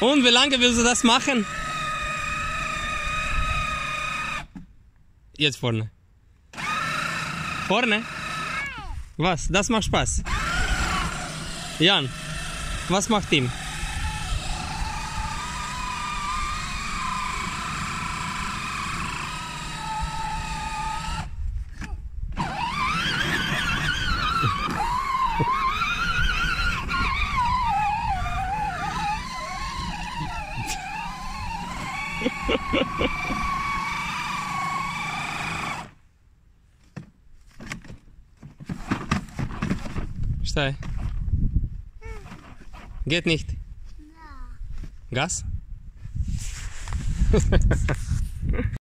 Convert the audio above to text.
Und wie lange willst du das machen? Jetzt vorne. Vorne? Was? Das macht Spaß. Jan, was macht ihm? Stai. Geht nicht. Gas?